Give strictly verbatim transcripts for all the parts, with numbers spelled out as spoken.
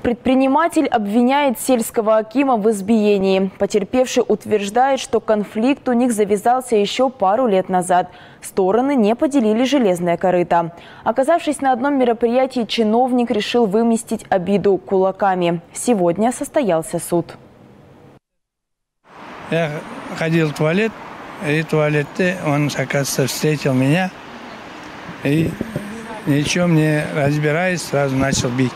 Предприниматель обвиняет сельского акима в избиении. Потерпевший утверждает, что конфликт у них завязался еще пару лет назад. Стороны не поделили железное корыто. Оказавшись на одном мероприятии, чиновник решил выместить обиду кулаками. Сегодня состоялся суд. Я ходил в туалет, и в туалете он, оказывается, встретил меня. И ничем не разбираясь, сразу начал бить.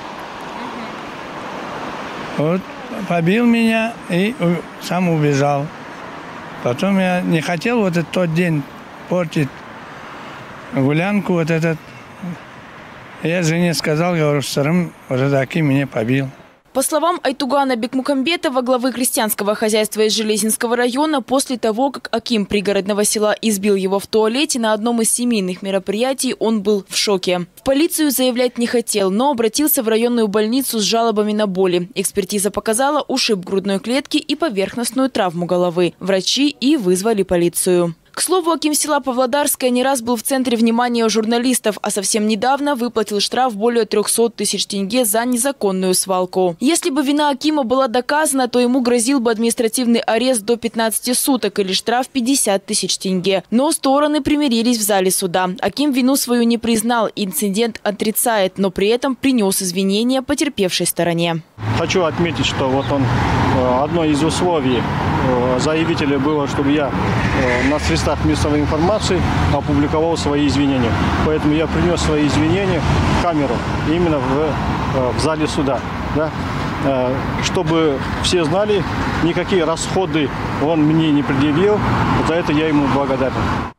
Вот, побил меня и сам убежал. Потом я не хотел вот этот тот день портить гулянку вот этот. Я жене сказал, говорю, сырым вот этот аким меня побил. По словам Айтугана Бекмукамбетова, главы крестьянского хозяйства из Железинского района, после того, как аким пригородного села избил его в туалете на одном из семейных мероприятий, он был в шоке. В полицию заявлять не хотел, но обратился в районную больницу с жалобами на боли. Экспертиза показала ушиб грудной клетки и поверхностную травму головы. Врачи и вызвали полицию. К слову, аким села Павлодарское не раз был в центре внимания журналистов, а совсем недавно выплатил штраф более трёхсот тысяч тенге за незаконную свалку. Если бы вина акима была доказана, то ему грозил бы административный арест до пятнадцати суток или штраф пятьдесят тысяч тенге. Но стороны примирились в зале суда. Аким вину свою не признал, инцидент отрицает, но при этом принес извинения потерпевшей стороне. Хочу отметить, что вот он, одно из условий заявителя было, чтобы я на средствах массовой информации опубликовал свои извинения. Поэтому я принес свои извинения в камеру, именно в, в зале суда. Да? Чтобы все знали, никакие расходы он мне не предъявил. За это я ему благодарен.